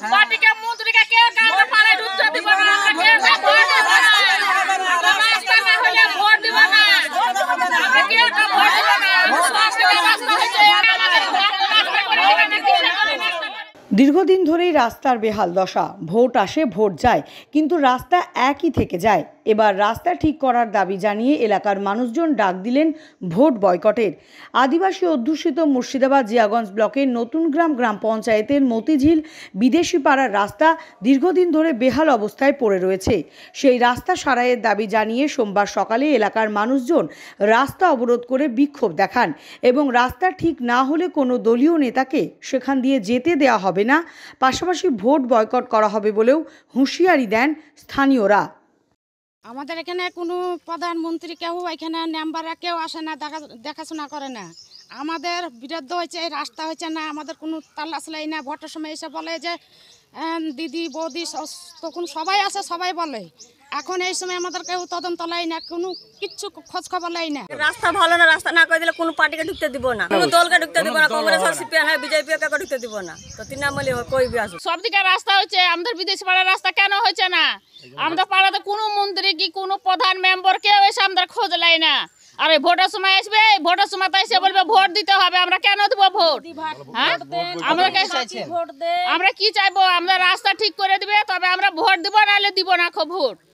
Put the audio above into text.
পার্টিকে মন্ত্রীকে কেউ কাউকে পাড়ায় ঢুকতে দিব না, আমরা কেউ ভোট দিব না, আমরা রাস্তা না হলে ভোট দিব না, আমরা কেউ ভোট দিব না, সব রাস্তা হয়েছে দীর্ঘদিন ধরেই রাস্তার বেহাল দশা। ভোট আসে ভোট যায়, কিন্তু রাস্তা একই থেকে যায়। এবার রাস্তা ঠিক করার দাবি জানিয়ে এলাকার মানুষজন ডাক দিলেন ভোট বয়কটের। আদিবাসী অধ্যুষিত মুর্শিদাবাদ জিয়াগঞ্জ ব্লকের নতুনগ্রাম গ্রাম পঞ্চায়েতের মতিঝিল বিদেশি পাড়ার রাস্তা দীর্ঘদিন ধরে বেহাল অবস্থায় পড়ে রয়েছে। সেই রাস্তা সারাইয়ের দাবি জানিয়ে সোমবার সকালে এলাকার মানুষজন রাস্তা অবরোধ করে বিক্ষোভ দেখান এবং রাস্তা ঠিক না হলে কোনো দলীয় নেতাকে সেখান দিয়ে যেতে দেওয়া হবে না, পাশাপাশি ভোট বয়কট করা হবে বলেও হুঁশিয়ারি দেন স্থানীয়রা। আমাদের এখানে কোনো প্রধানমন্ত্রী কেউ এখানে মেম্বাররা কেউ আসে না, দেখাশোনা করে না। আমাদের বিরুদ্ধ হয়েছে, এই রাস্তা হয়েছে না, আমাদের কোনো তাল্লাশলাই না। ভোটের সময় এসে বলে যে দিদি বৌদি তখন সবাই আসে, সবাই বলে। এখন এই সময় আমাদের কেউ তদন্ত লাই না, কোনো কিচ্ছু খোঁজ খবর লাই না। রাস্তা ভালো না, রাস্তা না করে দিলে কোনো পার্টিকে ঢুকতে দিব না, কোনো দলকে ঢুকতে দিব না, কংগ্রেস আর সিপিএম হয় বিজেপি কে ঢুকতে দিব না, তো তৃণমূল কই বি আসুক। সব দিকে রাস্তা হচ্ছে, আমাদের বিদেশি পাড়ার রাস্তা কেন হচ্ছে না? আমাদের পাড়াতে কোনো মন্ত্রী কি কোনো প্রধান মেম্বার কেউ এসে আমাদের খোঁজ লাই না। আর এই ভোটের সময় আসবে, ভোটের সময় তো এসে বলবে ভোট দিতে হবে, আমরা কেন দেবো ভোট? হ্যাঁ, আমরা কি চাইবো? আমরা রাস্তা ঠিক করে দিবে, তবে আমরা ভোট দিব, নাহলে দিব না ভোট।